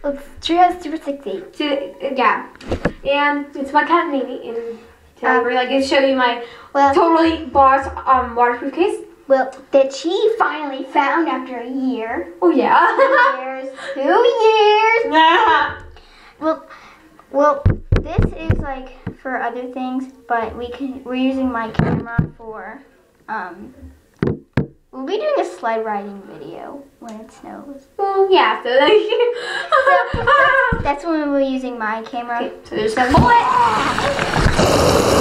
Treehouse Super 60. Yeah, and it's my cat Navy. And we're like gonna show you my totally boss waterproof case. Well, that she finally found after a year. Oh yeah. 2 years. Nah. Well, this is like for other things, but we're using my camera for we'll be doing a sled riding video when it snows. Well, yeah. So that's when we're using my camera. Okay, so there's a bullet.